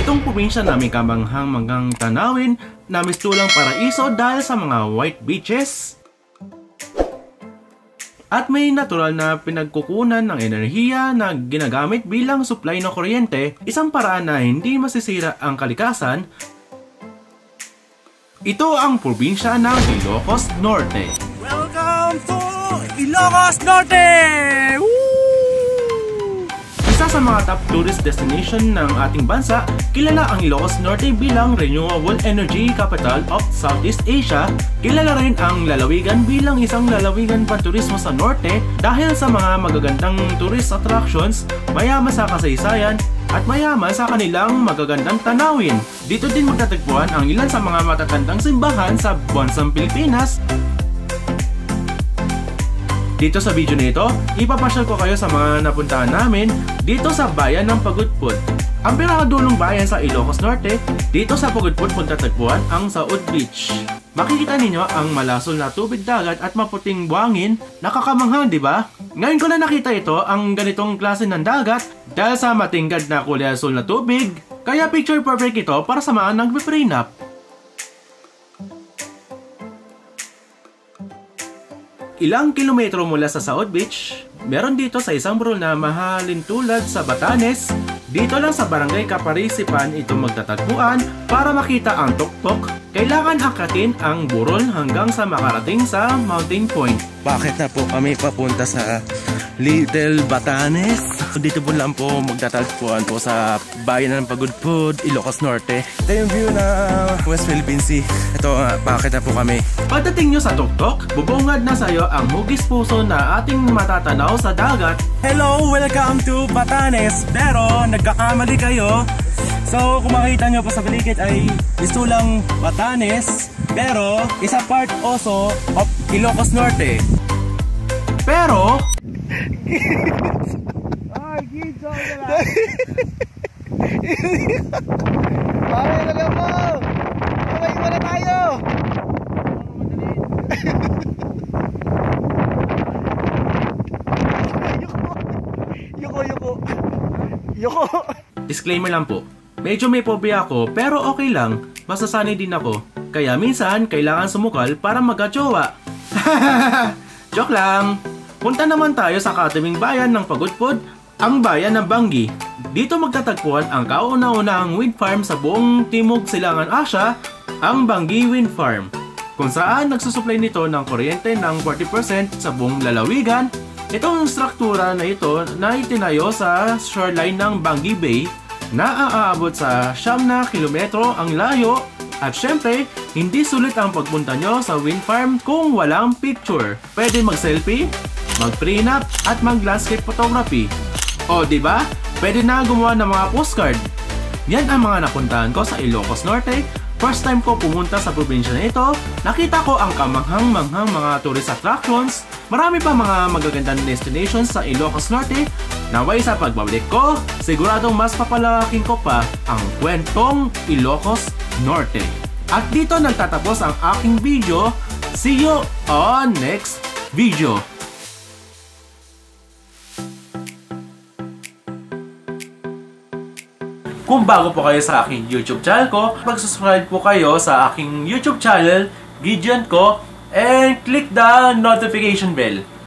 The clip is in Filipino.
Itong probinsya namin kamanghang-manghang tanawin na mistulang paraiso dahil sa mga white beaches at may natural na pinagkukunan ng enerhiya na ginagamit bilang supply ng kuryente, isang paraan na hindi masisira ang kalikasan. Ito ang probinsya ng Ilocos Norte. Welcome to Ilocos Norte! Woo! Isa sa mga top tourist destination ng ating bansa, kilala ang Ilocos Norte bilang Renewable Energy Capital of Southeast Asia. Kilala rin ang lalawigan bilang isang lalawigan panturismo sa Norte dahil sa mga magagandang tourist attractions, mayaman sa kasaysayan, at mayaman sa kanilang magagandang tanawin. Dito din magtatagpuan ang ilan sa mga matatandang simbahan sa bansang Pilipinas. Dito sa video nito, ipapasyal ko kayo sa mga napuntahan namin dito sa bayan ng Pagudpud. Ang pinakadulong bayan sa Ilocos Norte, dito sa Pagudpud magtatagpuan ang Saud Beach. Makikita ninyo ang malasol na tubig dagat at maputing buhangin, nakakamanghang, di ba? Ngayon ko na nakita ito, ang ganitong klase ng dagat, dahil sa matinggad na kulay asul na tubig, kaya picture perfect ito para sa mga nagpe-prenup. Ilang kilometro mula sa Saud Beach, meron dito sa isang burol na mahalin tulad sa Batanes. Dito lang sa Barangay Kaparisipan ito magtatagpuan. Para makita ang tuktok, kailangan akatin ang burol hanggang sa makarating sa Mountain Point. Bakit na po kami papunta sa Little Batanes? Dito po lang po magtatagpuan po sa bayan ng Pagudpud, Ilocos Norte. Ito yung view ng West Philippine Sea. Ito, bakit na po kami? Pagdating nyo sa tuktok, bubungad na sa'yo ang hugis puso na ating matatanaw sa dagat. Hello! Welcome to Batanes! Pero nagkakamali kayo. So kung makikita nyo po sa paligid ay mistulang Batanes, pero isa part also of Ilocos Norte. Pero ay, gizo ka lang. Ay, talaga po. Okay, iba na tayo. Yuko. disclaimer lang po, medyo may phobia ako pero okay lang, masasanay din ako. Kaya minsan kailangan sumukal para magka-jowa. Joke lang! Punta naman tayo sa katabing bayan ng Pagudpud, ang bayan ng Bangi. Dito magtatagpuan ang kauna-unahang wind farm sa buong Timog Silangan Asya, ang Bangi Wind Farm, kung saan nagsusupply nito ng kuryente ng 40% sa buong lalawigan. Itong struktura na ito na itinayo sa shoreline ng Bangi Bay na aabot sa 9 kilometro ang layo. At syempre, hindi sulit ang pagpunta nyo sa wind farm kung walang picture. Pwede mag-selfie, mag-prenup, at mag-landscape photography. O, di ba? Pwede na gumawa ng mga postcard. Yan ang mga napuntahan ko sa Ilocos Norte. First time ko pumunta sa probinsya na ito, nakita ko ang kamanghang-manghang mga tourist attractions. Marami pa mga magagandang destinations sa Ilocos Norte. Naway sa pagbabalik ko, siguradong mas papalaking ko pa ang kwentong Ilocos Norte. At dito nagtatapos ang aking video. See you on next video. Kung bago po kayo sa aking YouTube channel ko, mag-subscribe po kayo sa aking YouTube channel, Gideon ko, and click the notification bell